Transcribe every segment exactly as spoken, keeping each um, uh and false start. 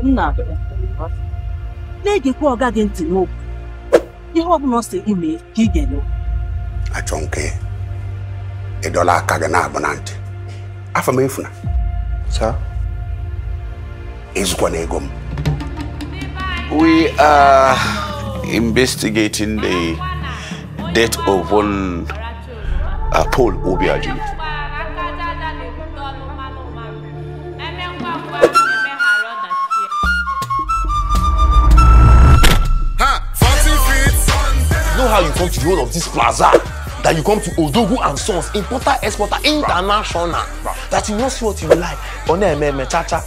Nna. Lady go garden to know. You have not seen him, he get no. A chonke. A dollar kagana abonante. AFAMEFUNA. Sir? Is Gwanegum. We are investigating the death of one uh, Paul Obiaju. You know how you come to the whole of this plaza? That you come to Odogu and Sons, importer, exporter, international. That you know see what you like. On a me chacha.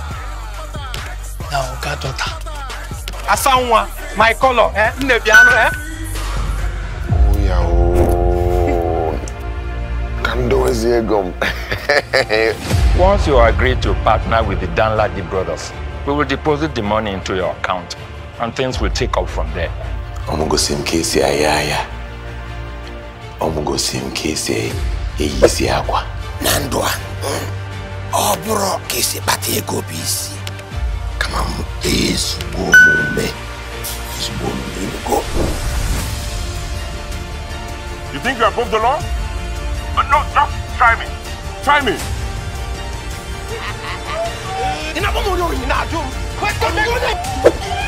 Now, God, daughter. Asanwa, my color, eh? Nebiano, eh? Oh, yeah, oh. Kando Zegum. Once you agree to partner with the Danladi brothers, we will deposit the money into your account, and things will take up from there. I'm go sim case ya ya. I'm go sim case easy akwa. Nandwa. Oh, bro, case bati ego bisi. Come on, is woman. Is woman go. You think you're above the law? But no, just try me. Try me. Ina bomo yo ina jo.